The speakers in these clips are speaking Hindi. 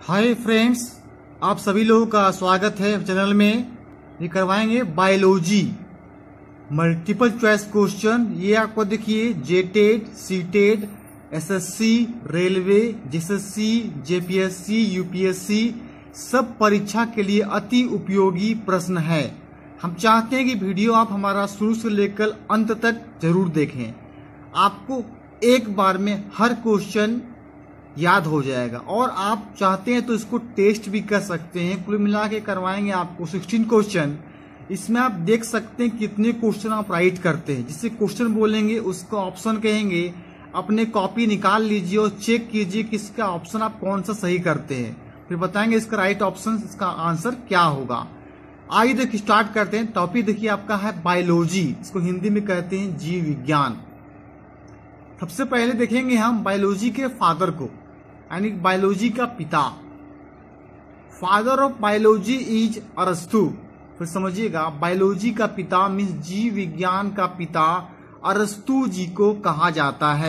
हाय फ्रेंड्स, आप सभी लोगों का स्वागत है चैनल में। ये करवाएंगे बायोलॉजी मल्टीपल चॉइस क्वेश्चन। ये आपको देखिए JTET, CTET, SSC, railway, JSSC, JPSC, UPSC सब परीक्षा के लिए अति उपयोगी प्रश्न है। हम चाहते हैं कि वीडियो आप हमारा शुरू से लेकर अंत तक जरूर देखें। आपको एक बार में हर क्वेश्चन याद हो जाएगा और आप चाहते हैं तो इसको टेस्ट भी कर सकते हैं। कुल मिला के करवाएंगे आपको 16 क्वेश्चन। इसमें आप देख सकते हैं कितने क्वेश्चन आप राइट करते हैं। जिससे क्वेश्चन बोलेंगे उसका ऑप्शन कहेंगे, अपने कॉपी निकाल लीजिए और चेक कीजिए कि इसका ऑप्शन आप कौन सा सही करते हैं। फिर बताएंगे इसका राइट ऑप्शन, इसका आंसर क्या होगा। आइए देखिए स्टार्ट करते हैं। टॉपिक देखिए आपका है बायोलॉजी, इसको हिंदी में कहते हैं जीव विज्ञान। सबसे पहले देखेंगे हम बायोलॉजी के फादर को, यानी बायोलॉजी का पिता। फादर ऑफ बायोलॉजी इज अरस्तु। फिर समझिएगा, बायोलॉजी का पिता मीन्स जीव विज्ञान का पिता अरस्तु जी को कहा जाता है।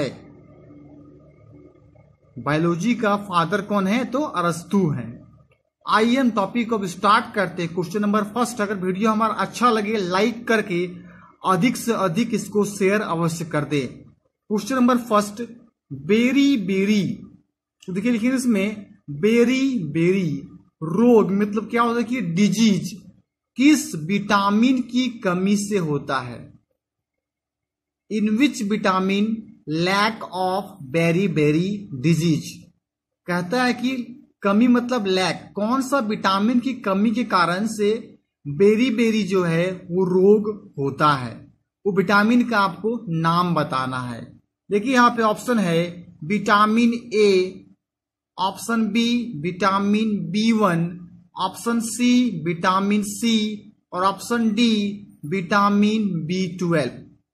बायोलॉजी का फादर कौन है? तो अरस्तु है। आइए हम टॉपिक को स्टार्ट करते हैं। क्वेश्चन नंबर फर्स्ट, अगर वीडियो हमारा अच्छा लगे लाइक करके अधिक से अधिक इसको शेयर अवश्य कर दे। Question number first, beriberi. तो देखिए लिखिए इसमें बेरी बेरी रोग मतलब क्या होता है कि डिजीज किस विटामिन की कमी से होता है? In which vitamin lack of beriberi disease. कहता है कि कमी मतलब लैक, कौन सा विटामिन की कमी के कारण से बेरी बेरी जो है वो रोग होता है। वो विटामिन का आपको नाम बताना है। देखिए यहां पे ऑप्शन है vitamin A, option B vitamin B1, option C vitamin C और ऑप्शन डी विटामिन B12।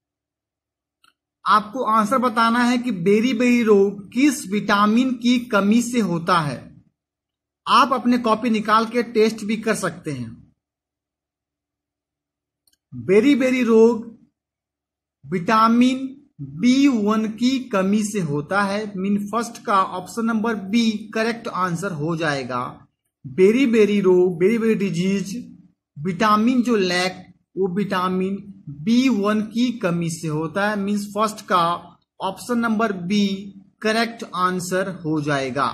आपको आंसर बताना है कि बेरी बेरी रोग किस विटामिन की कमी से होता है। आप अपने कॉपी निकाल के टेस्ट भी कर सकते हैं। बेरी बेरी रोग विटामिन B1 की कमी से होता है। मीन फर्स्ट का option number B correct answer हो जाएगा। बेरी बेरी रोग, बेरी बेरी डिजीज, विटामिन जो लैक वो विटामिन B1 की कमी से होता है। मीन्स फर्स्ट का option number B correct answer हो जाएगा।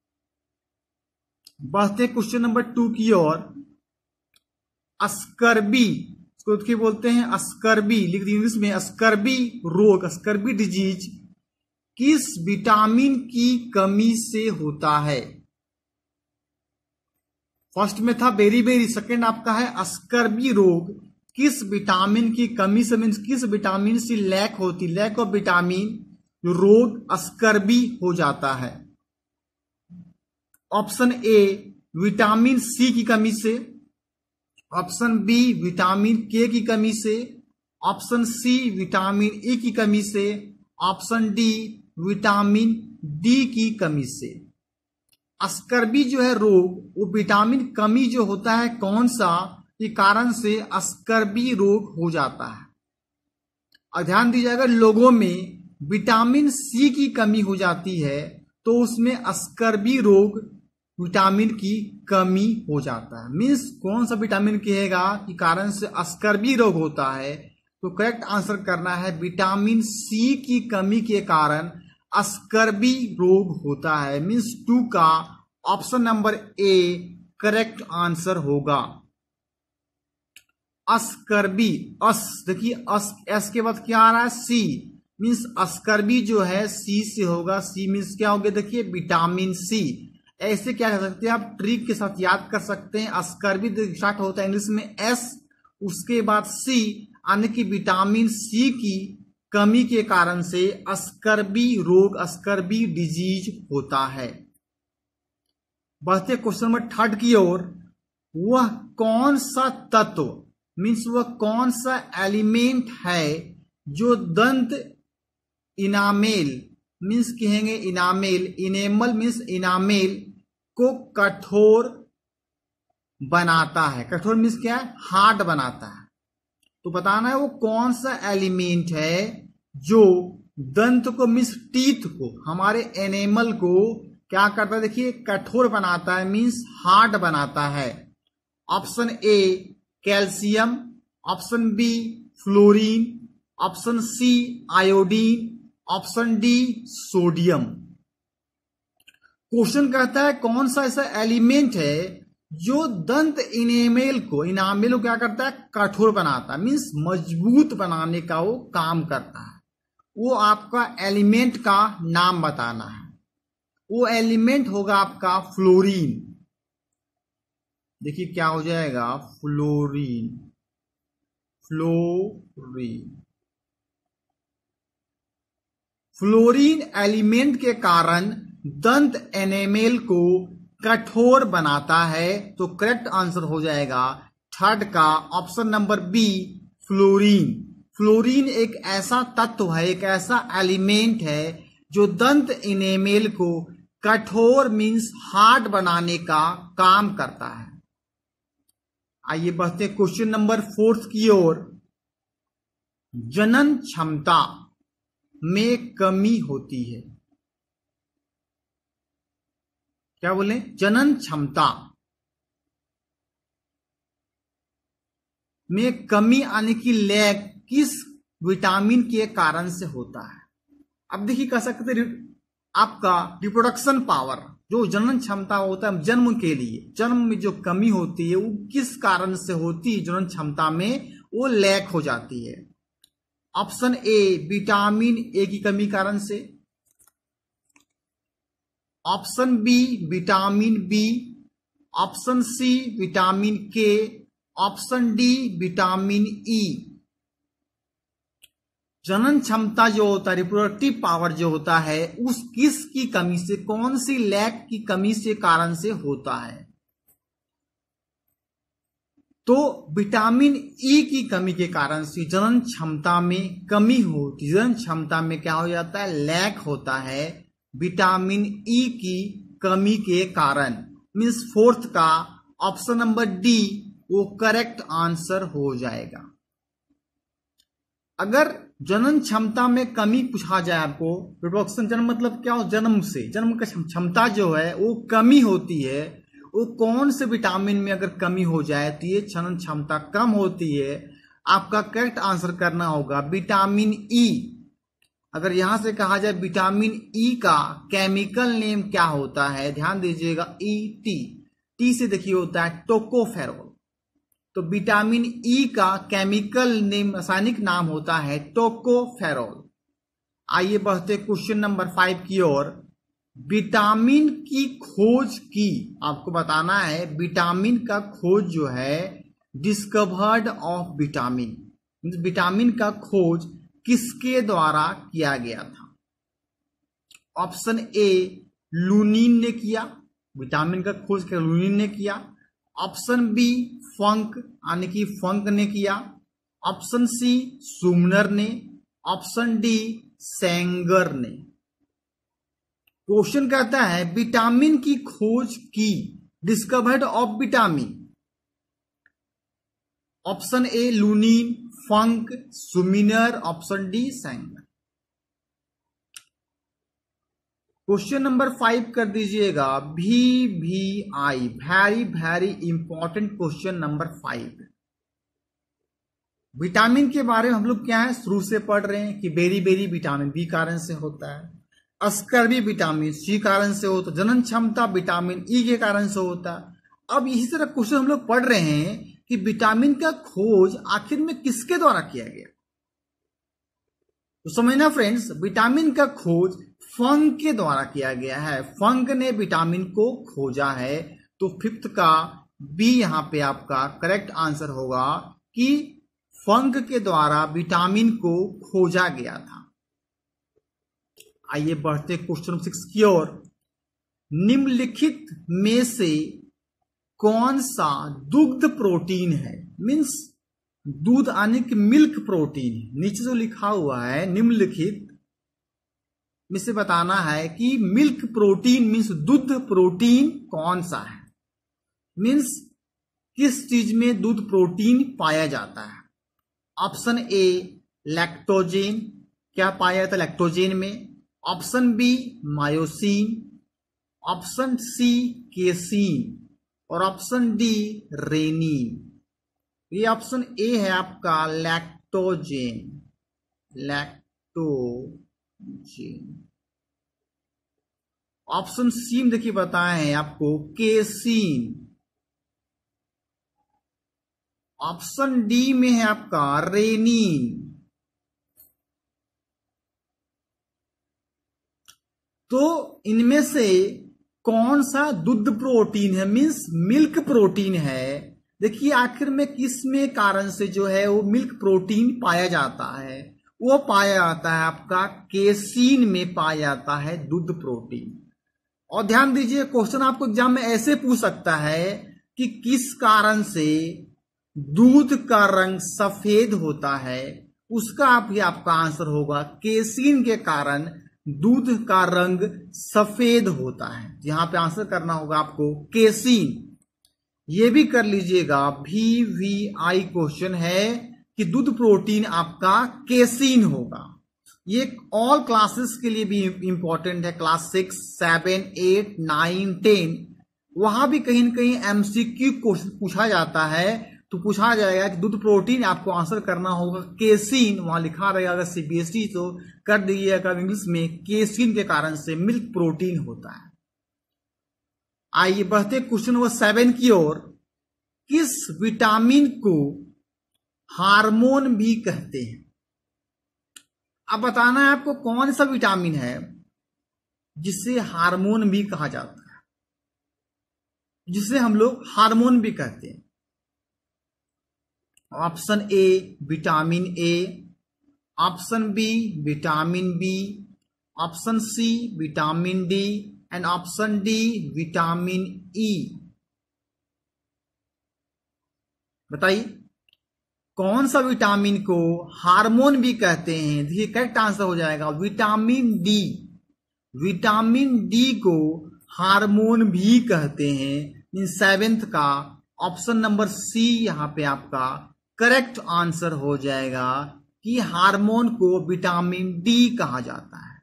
बढ़ते क्वेश्चन नंबर 2 की ओर। अस्कर्बी, इसको क्या बोलते हैं? अस्कर्बी। लिख दी इंग्लिश में अस्कर्बी रोग, अस्कर्बी डिजीज किस विटामिन की कमी से होता है? फर्स्ट में था बेरी बेरी, सेकेंड आपका है अस्कर्बी रोग किस विटामिन की कमी से, मीन्स किस विटामिन से लैक होती, लैक ऑफ विटामिन जो रोग अस्कर्बी हो जाता है। ऑप्शन ए विटामिन सी की कमी से, ऑप्शन बी विटामिन के की कमी से, ऑप्शन सी विटामिन ई की कमी से, ऑप्शन डी विटामिन डी की कमी से। अस्कर्बी जो है रोग वो विटामिन कमी जो होता है कौन सा के कारण से अस्कर्बी रोग हो जाता है। और ध्यान दीजिएगा, लोगों में विटामिन सी की कमी हो जाती है तो उसमें अस्कर्बी रोग विटामिन की कमी हो जाता है। मीन्स कौन सा विटामिन कहेगा कि कारण से अस्कर्बी रोग होता है, तो करेक्ट आंसर करना है विटामिन सी की कमी के कारण अस्कर्बी रोग होता है। मीन्स 2 का option number A correct answer होगा। अस्कर्बी, अस देखिए अस, एस के बाद क्या आ रहा है? सी। मीन्स अस्कर्बी जो है सी से होगा। सी मीन्स क्या हो गया? देखिए विटामिन सी। ऐसे क्या कर सकते हैं आप? ट्रिक के साथ याद कर सकते हैं। अस्कर्बी स्टार्ट होता है इंग्लिश में एस, उसके बाद सी, यानी कि विटामिन सी की कमी के कारण से अस्कर्बी रोग, अस्कर्बी डिजीज होता है। बढ़ते क्वेश्चन नंबर 3 की ओर। वह कौन सा तत्व, मीन्स वह कौन सा एलिमेंट है जो दंत इनामेल, मीन्स कहेंगे इनामेल, इनेमल मीन्स इनामेल को कठोर बनाता है। कठोर मीन्स क्या है? हार्ड बनाता है। तो बताना है वो कौन सा एलिमेंट है जो दंत को मीन्स टीथ को, हमारे एनिमल को क्या करता है, देखिए कठोर बनाता है, मीन्स हार्ड बनाता है। Option A calcium, option B fluorine, option C iodine, option D sodium. Question कहता है कौन सा ऐसा एलिमेंट है जो दंत इनेमेल को क्या करता है, कठोर बनाता है, मीन्स मजबूत बनाने का वो काम करता है। वो आपका एलिमेंट का नाम बताना है। वो एलिमेंट होगा आपका फ्लोरीन। देखिए क्या हो जाएगा, फ्लोरीन। फ्लोरीन एलिमेंट के कारण दंत एनेमेल को कठोर बनाता है। तो करेक्ट आंसर हो जाएगा थर्ड का option number B fluorine. Fluorine एक ऐसा तत्व है, एक ऐसा एलिमेंट है जो दंत इनेमेल को कठोर मीन्स हार्ड बनाने का काम करता है। आइए बढ़ते क्वेश्चन नंबर 4 की ओर। जनन क्षमता में कमी होती है। क्या बोले, जनन क्षमता में कमी आने की लैग किस विटामिन के कारण से होता है। अब देखिए कह सकते आपका रिप्रोडक्शन पावर, जो जनन क्षमता होता है जन्म के लिए, जन्म में जो कमी होती है वो किस कारण से होती है, जनन क्षमता में वो लैग हो जाती है। ऑप्शन ए विटामिन ए की कमी कारण से, option B vitamin B, option C vitamin K, option D vitamin E. जनन क्षमता जो होता है, रिप्रोडक्टिव पावर जो होता है, उस किस की कमी से, कौन सी लैक की कमी से कारण से होता है। तो विटामिन ई की कमी के कारण से जनन क्षमता में कमी होती, जनन क्षमता में क्या हो जाता है, लैक होता है विटामिन ई की कमी के कारण। मीन्स फोर्थ का ऑप्शन नंबर डी वो करेक्ट आंसर हो जाएगा। अगर जनन क्षमता में कमी पूछा जाए आपको, रिप्रोडक्शन जन्म मतलब क्या हो, जन्म से, जन्म का क्षमता जो है वो कमी होती है, वो कौन से विटामिन में अगर कमी हो जाए तो ये जनन क्षमता कम होती है। आपका करेक्ट आंसर करना होगा विटामिन ई। अगर यहां से कहा जाए विटामिन ई का केमिकल नेम क्या होता है, ध्यान दीजिएगा, ई टी से देखिए होता है टोकोफेरोल। तो विटामिन ई का केमिकल नेम, रासायनिक नाम होता है टोकोफेरोल। आइए बढ़ते क्वेश्चन नंबर 5 की ओर। विटामिन की खोज की, आपको बताना है विटामिन का खोज जो है, डिस्कवर्ड ऑफ विटामिन, विटामिन का खोज किसके द्वारा किया गया था। ऑप्शन ए लुनीन ने किया, विटामिन का खोज क्या लुनीन ने किया। ऑप्शन बी फंक यानी कि फंक ने किया। ऑप्शन सी सुमनर ने, ऑप्शन डी सेंगर ने। क्वेश्चन कहता है विटामिन की खोज की, discovered of vitamin. Option A Lunin, Funk, Sumner, option D Sanger. Question number 5 कर दीजिएगा VVI, very very important question number 5। Vitamin के बारे में हम लोग क्या है शुरू से पढ़ रहे हैं कि बेरी बेरी विटामिन बी कारण से होता है, अस्कर्बी विटामिन सी कारण से होता है, जनन क्षमता विटामिन ई के कारण से होता है। अब इसी तरह क्वेश्चन हम लोग पढ़ रहे हैं कि विटामिन का खोज आखिर में किसके द्वारा किया गया। तो समझना फ्रेंड्स, विटामिन का खोज फंक के द्वारा किया गया है, फंक ने विटामिन को खोजा है। तो फिफ्थ का बी यहां पे आपका करेक्ट आंसर होगा कि फंक के द्वारा विटामिन को खोजा गया था। आइए बढ़ते क्वेश्चन 6 की ओर। निम्नलिखित में से कौन सा दुग्ध प्रोटीन है, मीन्स दूध आने की मिल्क प्रोटीन, नीचे जो लिखा हुआ है निम्नलिखित में से बताना है कि मिल्क प्रोटीन मीन्स दूध प्रोटीन कौन सा है, मीन्स किस चीज में दूध प्रोटीन पाया जाता है। ऑप्शन ए लैक्टोजेन, क्या पाया जाता है लैक्टोजेन में। Option B myosin, option C casein और ऑप्शन डी रेनिन। ये ऑप्शन ए है आपका लैक्टोजेन, लैक्टोजेन। ऑप्शन सी में देखिए बताए हैं आपको केसीन। ऑप्शन डी में है आपका रेनिन। तो इनमें से कौन सा दुग्ध प्रोटीन है, मीन्स मिल्क प्रोटीन है। देखिए आखिर में किस में कारण से जो है वो मिल्क प्रोटीन पाया जाता है, वो पाया जाता है आपका केसीन में पाया जाता है दूध प्रोटीन। और ध्यान दीजिए क्वेश्चन आपको एग्जाम में ऐसे पूछ सकता है कि किस कारण से दूध का रंग सफेद होता है, उसका भी आपका आंसर होगा केसीन के कारण दूध का रंग सफेद होता है। यहां पे आंसर करना होगा आपको केसीन। ये भी कर लीजिएगा, VVI क्वेश्चन है कि दूध प्रोटीन आपका केसीन होगा। ये ऑल क्लासेस के लिए भी इंपॉर्टेंट है, क्लास 6, 7, 8, 9, 10। वहां भी कहीं न कहीं MCQ क्वेश्चन पूछा जाता है, तो पूछा जाएगा कि दूध प्रोटीन, आपको आंसर करना होगा केसीन। वहां लिखा रहेगा, अगर CBSE तो कर दीजिएगा इंग्लिश में, केसीन के कारण से मिल्क प्रोटीन होता है। आइए बढ़ते क्वेश्चन नंबर 7 की ओर। किस विटामिन को हार्मोन भी कहते हैं? अब बताना है आपको कौन सा विटामिन है जिसे हार्मोन भी कहा जाता है, जिसे हम लोग हार्मोन भी कहते हैं। Option A vitamin A, option B vitamin B, option C vitamin D and option D vitamin E. बताइए कौन सा विटामिन को हार्मोन भी कहते हैं? देखिए करेक्ट आंसर हो जाएगा विटामिन डी। विटामिन डी को हार्मोन भी कहते हैं। इन 7th का ऑप्शन नंबर सी यहां पे आपका करेक्ट आंसर हो जाएगा कि हार्मोन को विटामिन डी कहा जाता है।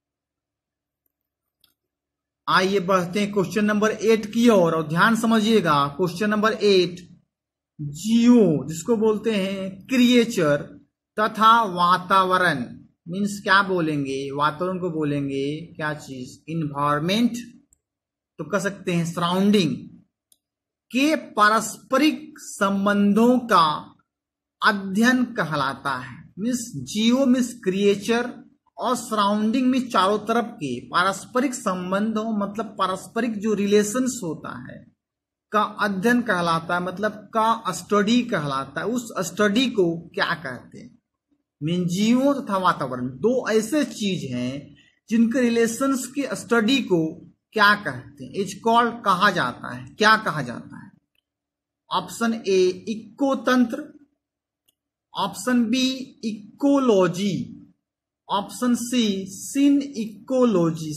आइए बढ़ते हैं क्वेश्चन नंबर 8 की ओर और ध्यान समझिएगा। क्वेश्चन नंबर 8, जीवों जिसको बोलते हैं क्रिएचर तथा वातावरण, मीन्स क्या बोलेंगे, वातावरण को बोलेंगे क्या चीज, इन्वायरमेंट, तो कह सकते हैं सराउंडिंग, के पारस्परिक संबंधों का अध्ययन कहलाता है। मीन्स जीवो मीन्स क्रिएचर और सराउंडिंग में चारों तरफ के पारस्परिक संबंधों, मतलब पारस्परिक जो रिलेशंस होता है का अध्ययन कहलाता है, मतलब का स्टडी कहलाता है। उस स्टडी को क्या कहते हैं? मीन जीवों तथा वातावरण दो ऐसे चीज हैं जिनके रिलेशंस के स्टडी को क्या कहते हैं? इज कॉल्ड कहा जाता है, क्या कहा जाता है? ऑप्शन ए इकोतंत्र, option B ecology, option C synecology,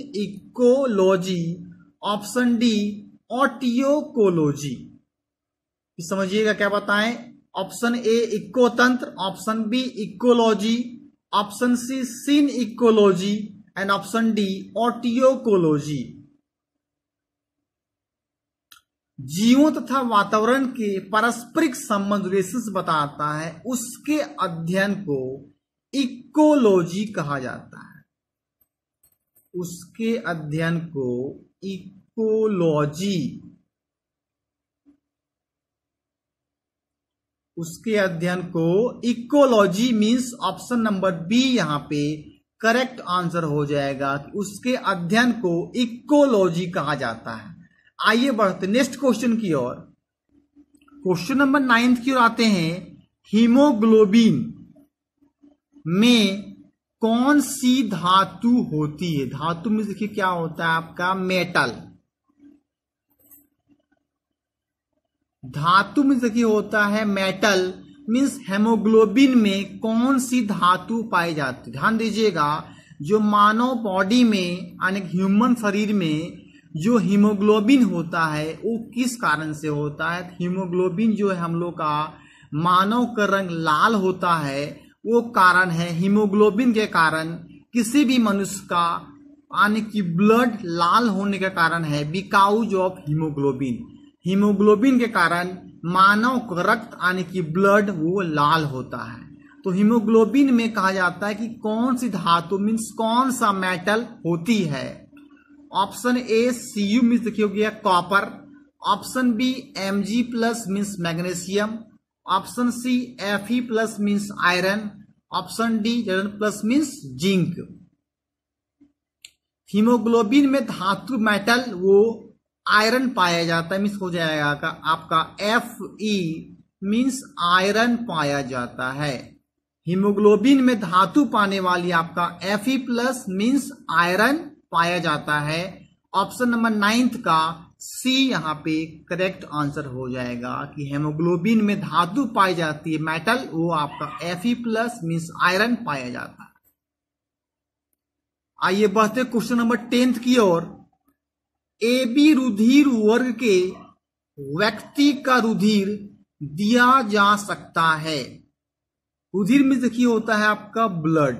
option D autecology. समझिएगा क्या बताएं? ऑप्शन ए इकोतंत्र, option B ecology, option C synecology and option D autecology. जीवों तथा वातावरण के पारस्परिक संबंध रिलेशंस बताता है, उसके अध्ययन को इकोलॉजी कहा जाता है। उसके अध्ययन को इकोलॉजी, उसके अध्ययन को ecology means option number B यहां पे करेक्ट आंसर हो जाएगा। उसके अध्ययन को इकोलॉजी कहा जाता है। आइए बढ़ते नेक्स्ट क्वेश्चन की ओर। क्वेश्चन नंबर 9 की ओर आते हैं। हीमोग्लोबिन में कौन सी धातु होती है? धातु में देखिए क्या होता है आपका मेटल। धातु में देखिए होता है मेटल, मीन्स हेमोग्लोबिन में कौन सी धातु पाई जाती है? ध्यान दीजिएगा, जो मानव बॉडी में यानी ह्यूमन शरीर में जो हीमोग्लोबिन होता है वो किस कारण से होता है? हीमोग्लोबिन जो है हम लोग का मानव का रंग लाल होता है, वो कारण है हीमोग्लोबिन के कारण किसी भी मनुष्य का यानी कि ब्लड लाल होने का कारण है बिकॉज ऑफ हीमोग्लोबिन। हीमोग्लोबिन के कारण मानव का रक्त यानी कि ब्लड वो लाल होता है। तो हीमोग्लोबिन में कहा जाता है कि कौन सी धातु मीन्स कौन सा मेटल होती है। ऑप्शन ए Cu मीन्स देखिए हो गया copper, option B Mg plus means magnesium, option C Fe plus means iron, option D plus means zinc. Haemoglobin में धातु मेटल वो आयरन पाया जाता है, मीन्स हो जाएगा आपका Fe मीन्स आयरन पाया जाता है। हीमोग्लोबिन में धातु पाने वाली आपका Fe प्लस मीन्स आयरन पाया जाता है। ऑप्शन नंबर 9 का सी यहाँ पे करेक्ट आंसर हो जाएगा कि हेमोग्लोबिन में धातु पाई जाती है मेटल, वो आपका Fe प्लस मीन्स आयरन पाया जाता है। आइए बढ़ते क्वेश्चन नंबर 10 की ओर। AB रुधिर वर्ग के व्यक्ति का रुधिर दिया जा सकता है। रुधिर में देखिए होता है आपका ब्लड।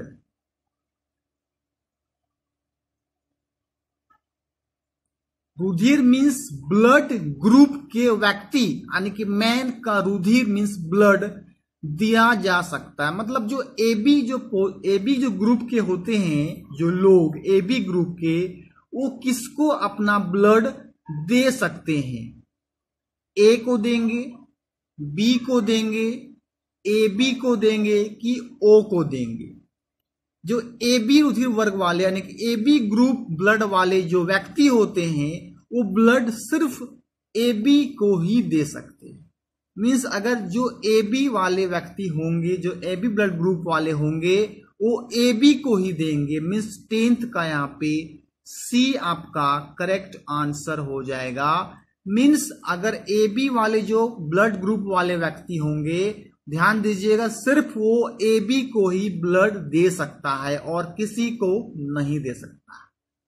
रुधिर मीन्स ब्लड ग्रुप के व्यक्ति यानी कि मैन का रुधिर मीन्स ब्लड दिया जा सकता है। मतलब जो एबी जो ग्रुप के होते हैं, जो लोग एबी ग्रुप के, वो किसको अपना ब्लड दे सकते हैं। ए को देंगे, बी को देंगे, AB को देंगे कि O को देंगे। जो AB रुधिर वर्ग वाले यानी कि AB ग्रुप ब्लड वाले जो व्यक्ति होते हैं, वो ब्लड सिर्फ AB को ही दे सकते हैं। मीन्स अगर जो AB वाले व्यक्ति होंगे, जो AB ब्लड ग्रुप वाले होंगे, वो AB को ही देंगे। मीन्स 10th का यहाँ पे C आपका करेक्ट आंसर हो जाएगा। मीन्स अगर AB वाले जो ब्लड ग्रुप वाले व्यक्ति होंगे, ध्यान दीजिएगा, सिर्फ वो AB को ही ब्लड दे सकता है और किसी को नहीं दे सकता।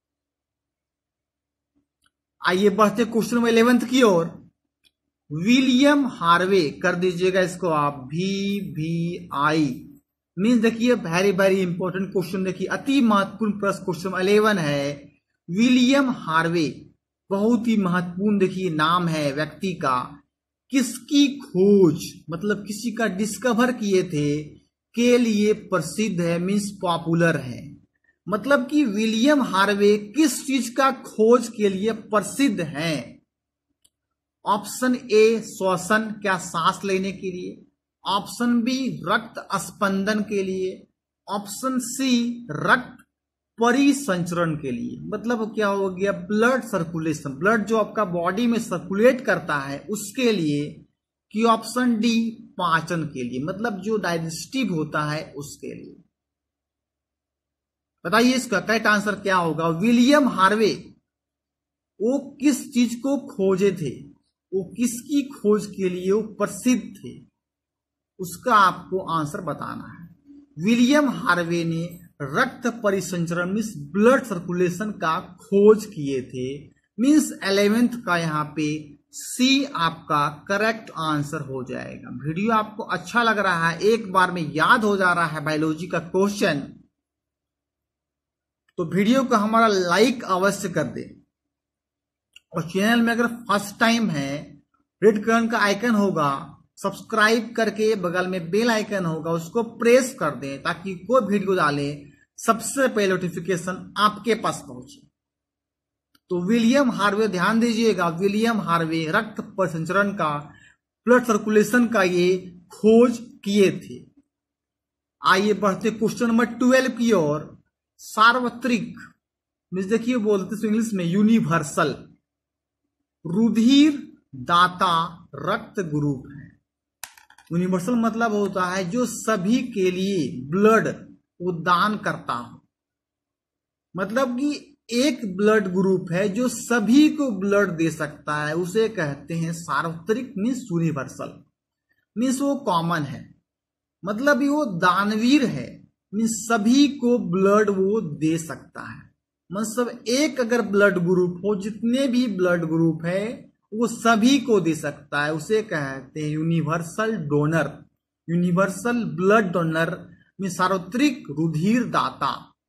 आइए बढ़ते क्वेश्चन नंबर 11 की ओर। विलियम हार्वे, कर दीजिएगा इसको आप VVI। मीन्स देखिए वेरी वेरी इंपॉर्टेंट क्वेश्चन, देखिए अति महत्वपूर्ण प्रश्न क्वेश्चन 11 है। विलियम हार्वे बहुत ही महत्वपूर्ण देखिए नाम है व्यक्ति का। किसकी खोज मतलब किसी का डिस्कवर किए थे के लिए प्रसिद्ध है, मीन्स पॉपुलर है। मतलब कि विलियम हार्वे किस चीज का खोज के लिए प्रसिद्ध है। ऑप्शन ए श्वसन, क्या सांस लेने के लिए, ऑप्शन बी रक्त स्पंदन के लिए, ऑप्शन सी रक्त परिसंचरण के लिए। मतलब क्या हो गया, ब्लड सर्कुलेशन, ब्लड जो आपका बॉडी में सर्कुलेट करता है उसके लिए, कि ऑप्शन डी पाचन के लिए, मतलब जो डाइजेस्टिव होता है उसके लिए। बताइए इसका करेक्ट आंसर क्या होगा। विलियम हार्वे वो किस चीज को खोजे थे, वो किसकी खोज के लिए वो प्रसिद्ध थे, उसका आपको आंसर बताना है। विलियम हार्वे ने रक्त परिसंचरण मीन्स ब्लड सर्कुलेशन का खोज किए थे। मीन्स 11th का यहाँ पे सी आपका करेक्ट आंसर हो जाएगा। वीडियो आपको अच्छा लग रहा है, एक बार में याद हो जा रहा है बायोलॉजी का क्वेश्चन, तो वीडियो को हमारा लाइक अवश्य कर दे। और चैनल में अगर फर्स्ट टाइम है, रेड कलर का आइकन होगा, सब्सक्राइब करके बगल में बेल आइकन होगा, उसको प्रेस कर दें ताकि कोई वीडियो डाले सबसे पहले नोटिफिकेशन आपके पास पहुंचे। तो विलियम हार्वे ध्यान दीजिएगा, विलियम हार्वे रक्त परिसंचरण का, ब्लड सर्कुलेशन का ये खोज किए थे। आइए बढ़ते क्वेश्चन नंबर 12 की ओर। सार्वत्रिक मीन्स देखिए बोलते इंग्लिश में यूनिवर्सल, रुधिर दाता रक्त ग्रुप है। यूनिवर्सल मतलब होता है जो सभी के लिए ब्लड वो दान करता हो। मतलब कि एक ब्लड ग्रुप है जो सभी को ब्लड दे सकता है, उसे कहते हैं सार्वत्रिक मीन्स यूनिवर्सल, मीन्स वो कॉमन है, मतलब वो दानवीर है, मीन्स सभी को ब्लड वो दे सकता है। मतलब एक अगर ब्लड ग्रुप हो, जितने भी ब्लड ग्रुप है वो सभी को दे सकता है, उसे कहते हैं universal donor, universal blood donor means सार्वत्रिक रुधिर दाता।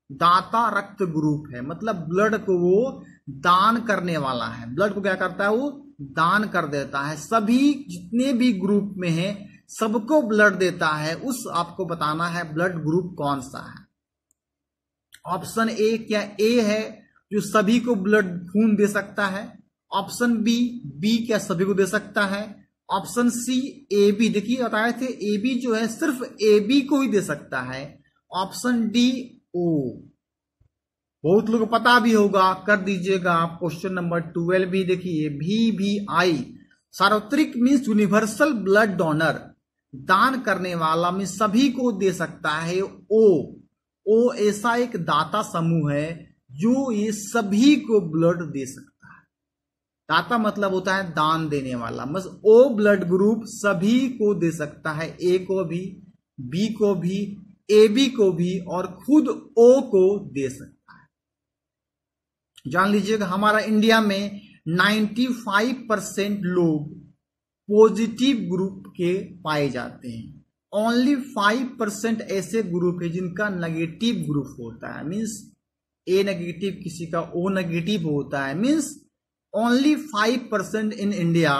दाता रक्त ग्रुप है, मतलब ब्लड को वो दान करने वाला है। ब्लड को क्या करता है, वो दान कर देता है। सभी जितने भी ग्रुप में है सबको ब्लड देता है, उस आपको बताना है ब्लड ग्रुप कौन सा है। ऑप्शन ए क्या ए है जो सभी को ब्लड खून दे सकता है। ऑप्शन बी क्या सभी को दे सकता है। ऑप्शन सी ए बी, देखिए बताए थे ए बी जो है सिर्फ ए बी को ही दे सकता है। ऑप्शन डी ओ, बहुत लोग पता भी होगा, कर दीजिएगा आप। क्वेश्चन नंबर 12 भी देखिए, VVI सार्वत्रिक मीन्स यूनिवर्सल ब्लड डोनर, दान करने वाला में सभी को दे सकता है। ओ ऐसा एक दाता समूह है जो ये सभी को ब्लड दे सकता है। दाता मतलब होता है दान देने वाला, बस ओ ब्लड ग्रुप सभी को दे सकता है, ए को भी, बी को भी, ए बी को भी, और खुद ओ को दे सकता है। जान लीजिएगा हमारा इंडिया में 95% लोग पॉजिटिव ग्रुप के पाए जाते हैं। ओनली 5% ऐसे ग्रुप है जिनका नेगेटिव ग्रुप होता है, मीन्स ए नेगेटिव, किसी का ओ नेगेटिव होता है। मीन्स ओनली 5% इन इंडिया,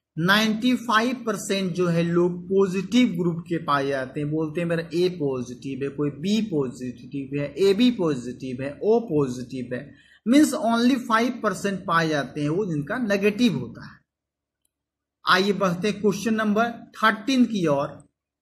95% जो है लोग पॉजिटिव ग्रुप के पाए जाते हैं। बोलते हैं मेरा ए पॉजिटिव है, कोई बी पॉजिटिव है, ए बी पॉजिटिव है, ओ पॉजिटिव है। मीन्स ओनली 5% पाए जाते हैं वो जिनका नेगेटिव होता है। आइए बढ़ते हैं क्वेश्चन नंबर 13 की ओर।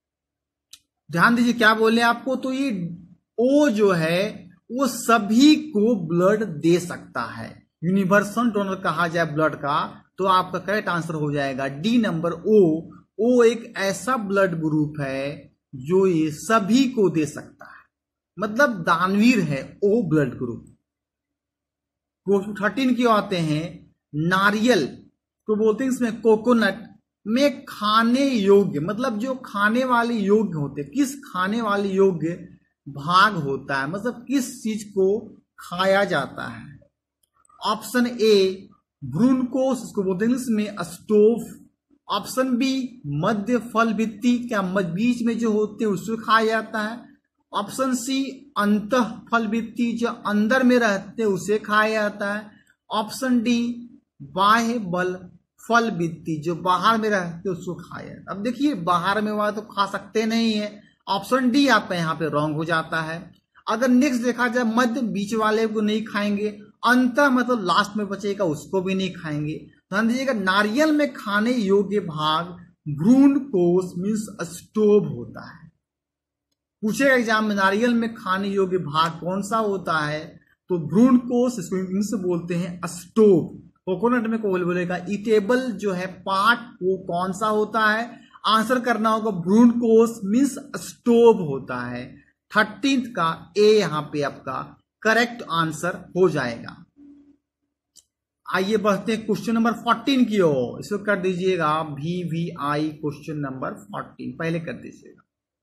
ध्यान दीजिए क्या बोले आपको, तो ये ओ जो है वो सभी को ब्लड दे सकता है, यूनिवर्सल डोनर कहा जाए ब्लड का, तो आपका करेक्ट आंसर हो जाएगा डी नंबर ओ एक ऐसा ब्लड ग्रुप है जो ये सभी को दे सकता है, मतलब दानवीर है ओ ब्लड ग्रुप। क्वेश्चन 13 की आते हैं। नारियल तो बोलते हैं इसमें कोकोनट में खाने योग्य, मतलब जो खाने वाले योग्य होते, किस खाने वाले योग्य भाग होता है, मतलब किस चीज को खाया जाता है। ऑप्शन ए भ्रूणकोश, इसको बोलते हैं इसमें स्टोव। ऑप्शन बी मध्य फल भित्ति, क्या बीच में जो होते हैं उसको खाया जाता है। ऑप्शन सी अंतः फल भित्ति, जो अंदर में रहते हैं उसे खाया जाता है। ऑप्शन डी बाह्य बल फल भित्ति, जो बाहर में रहते हैं उसको खाया जाता है। अब देखिए बाहर में हुआ तो खा सकते नहीं है, ऑप्शन डी आपका यहाँ पे रॉन्ग हो जाता है। अगर नेक्स्ट देखा जाए मध्य बीच वाले को नहीं खाएंगे, अंत मतलब लास्ट में बचेगा उसको भी नहीं खाएंगे। ध्यान दीजिएगा नारियल में खाने योग्य भाग भ्रूणकोश मीन्स स्टोव होता है। पूछेगा एग्जाम में नारियल में खाने योग्य भाग कौन सा होता है, तो भ्रूणकोश, इसको इंग्लिश से बोलते हैं स्टोव। कोकोनट में कोई बोलेगा ईटेबल जो है पार्ट वो कौन सा होता है, आंसर करना होगा भ्रूणकोश मीन्स स्टोव होता है। 13 का ए यहां पे आपका करेक्ट आंसर हो जाएगा। आइए बढ़ते हैं क्वेश्चन नंबर 14 की ओर। इसको कर दीजिएगा VVI क्वेश्चन नंबर 14 पहले कर दीजिएगा।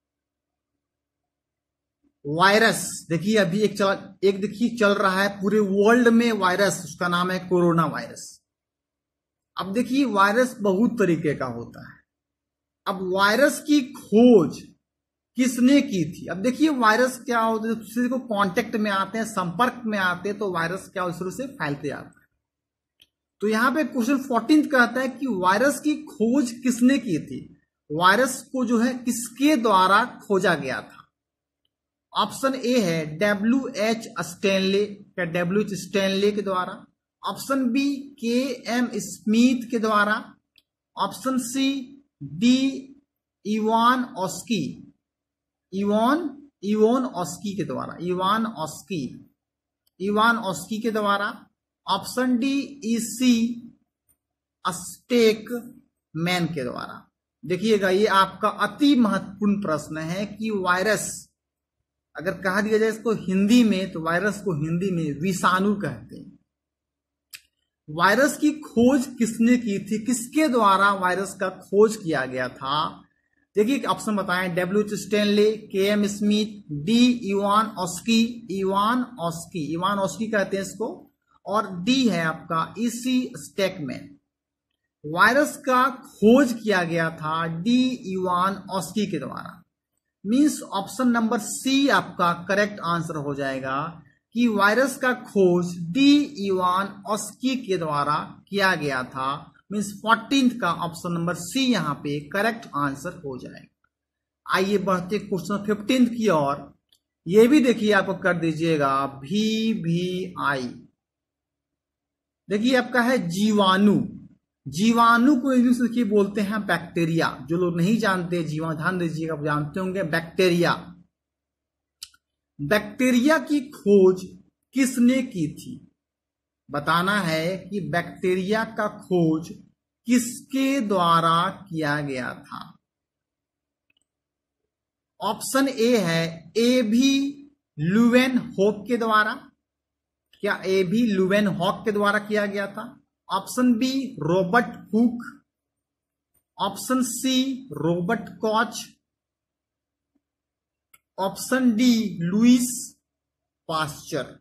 वायरस देखिए अभी एक देखिए चल रहा है पूरे वर्ल्ड में वायरस, उसका नाम है कोरोना वायरस। अब देखिए वायरस बहुत तरीके का होता है। अब वायरस की खोज किसने की थी। अब देखिए वायरस क्या होता है, दूसरे को कांटेक्ट में आते हैं, संपर्क में आते हैं, तो वायरस क्या शुरू से फैलते आता है। तो यहां पे क्वेश्चन 14 कहता है कि वायरस की खोज किसने की थी, वायरस को जो है किसके द्वारा खोजा गया था। ऑप्शन ए है WH स्टैनले, क्या WH स्टैनले के द्वारा। ऑप्शन बी KM स्मिथ के द्वारा। Option C D Ivanovsky, Ivanovsky के द्वारा, इवान ऑस्की के द्वारा। Option D EC Stakman के द्वारा। देखिएगा ये आपका अति महत्वपूर्ण प्रश्न है कि वायरस अगर कहा दिया जाए इसको हिंदी में, तो वायरस को हिंदी में विषाणु कहते हैं। वायरस की खोज किसने की थी, किसके द्वारा वायरस का खोज किया गया था। देखिए ऑप्शन बताएं, WH Stanley, KM Smith, D Ivanovsky कहते हैं इसको, और डी है आपका EC स्टेकमैन। वायरस का खोज किया गया था डी इवान ऑस्की के द्वारा। मीन्स ऑप्शन नंबर सी आपका करेक्ट आंसर हो जाएगा कि वायरस का खोज डी इवान ऑस्की के द्वारा किया गया था। मीन्स 14th का ऑप्शन नंबर सी यहाँ पे करेक्ट आंसर हो जाएगा। आइए बढ़ते क्वेश्चन 15th की ओर। ये भी देखिए आप कर दीजिएगा VVI। देखिए आपका है जीवाणु। जीवाणु को इंग्लिश में देखिए बोलते हैं बैक्टीरिया। जो लोग नहीं जानते जीवाणु ध्यान दीजिएगा, आप जानते होंगे बैक्टीरिया। बैक्टीरिया की खोज किसने की थी? बताना है कि बैक्टीरिया का खोज किसके द्वारा किया गया था। ऑप्शन ए है एवी लुवेनहॉक के द्वारा। क्या एवी लुवेनहॉक के द्वारा किया गया था? Option B Robert Hooke, option C Robert Koch, option D Louis Pasteur.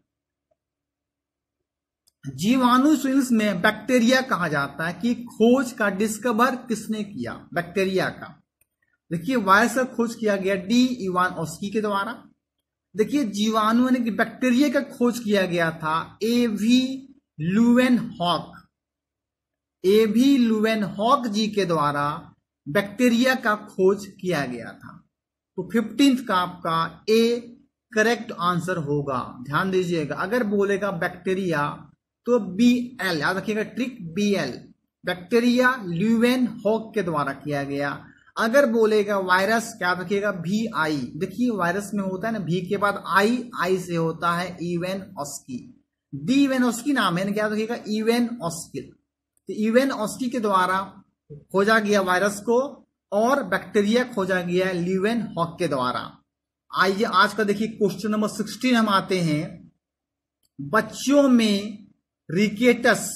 जीवाणु इंग्लिश में बैक्टीरिया कहा जाता है कि खोज का डिस्कवर किसने किया बैक्टीरिया का। देखिए वायरस का खोज किया गया डी इवान ऑस्की के द्वारा। देखिए जीवाणु यानी कि बैक्टीरिया का खोज किया गया था एवी लुवेनहॉक। एवी लुवेनहॉक जी के द्वारा बैक्टीरिया का खोज किया गया था। तो 15th का आपका ए करेक्ट आंसर होगा। ध्यान दीजिएगा, अगर बोलेगा बैक्टीरिया तो BL याद रखिएगा, ट्रिक BL बैक्टीरिया लुवेनहॉक के द्वारा किया गया। अगर बोलेगा वायरस क्या रखिएगा VI। देखिए वायरस में होता है ना V के बाद आई से होता है Ivanovsky. D Ivanovsky नाम है, क्या रखिएगा इवेन ऑस्की। तो इवेन ऑस्की के द्वारा खोजा गया वायरस को और बैक्टीरिया खोजा गया लुवेनहॉक के द्वारा। आइए आज का देखिए क्वेश्चन नंबर 16 हम आते हैं। बच्चों में रिकेटस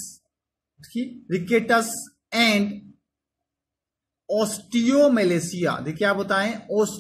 एंड ओस्टियोमेलेसिया, देखिए आप बताएं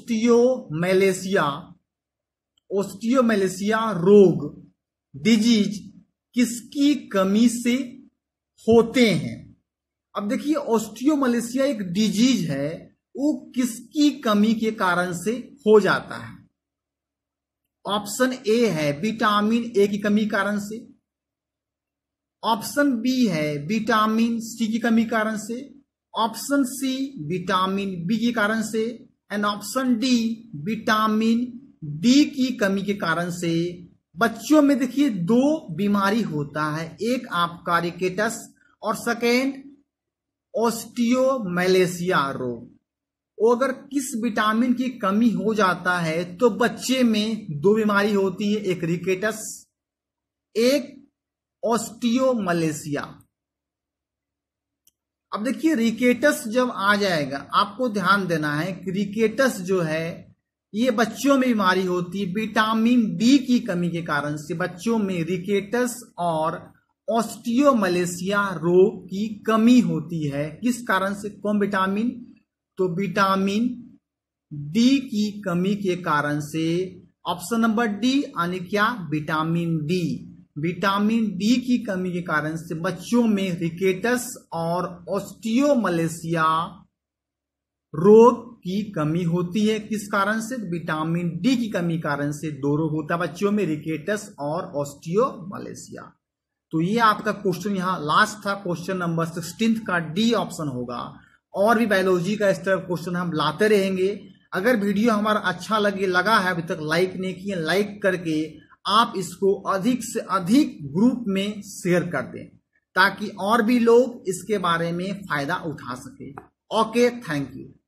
ओस्टियोमेलेसिया रोग डिजीज किसकी कमी से होते हैं। अब देखिए ओस्टियोमेलेसिया एक डिजीज है, वो किसकी कमी के कारण से हो जाता है। ऑप्शन ए है विटामिन ए की कमी कारण से, ऑप्शन बी है विटामिन सी की कमी कारण से, ऑप्शन सी विटामिन बी के कारण से and option D vitamin D की कमी के कारण से। बच्चों में देखिए दो बीमारी होता है, एक आपका रिकेटस और सेकेंड ओस्टियोमेलेसिया रोग। वो अगर किस विटामिन की कमी हो जाता है तो बच्चे में दो बीमारी होती है, एक रिकेटस एक ओस्टियोमेलेसिया। अब देखिए रिकेटस जब आ जाएगा आपको ध्यान देना है कि रिकेटस जो है ये बच्चों में बीमारी होती है विटामिन डी की कमी के कारण से। बच्चों में रिकेटस और ओस्टियोमेलेसिया रोग की कमी होती है, किस कारण से? कौन विटामिन? तो विटामिन डी की कमी के कारण से। ऑप्शन नंबर डी यानी क्या विटामिन डी। विटामिन डी की कमी के कारण से बच्चों में रिकेटस और ओस्टियोमेलेसिया रोग की कमी होती है, किस कारण से? विटामिन डी की कमी कारण से दो रोग होता है बच्चों में, रिकेटस और ओस्टियोमेलेसिया। तो ये आपका क्वेश्चन यहाँ लास्ट था, क्वेश्चन नंबर 16 का डी ऑप्शन होगा। और भी बायोलॉजी का इस तरह क्वेश्चन हम लाते रहेंगे। अगर वीडियो हमारा अच्छा लगा है, अभी तक लाइक नहीं किए, लाइक करके आप इसको अधिक से अधिक ग्रुप में शेयर कर दें ताकि और भी लोग इसके बारे में फायदा उठा सके। Okay, thank you.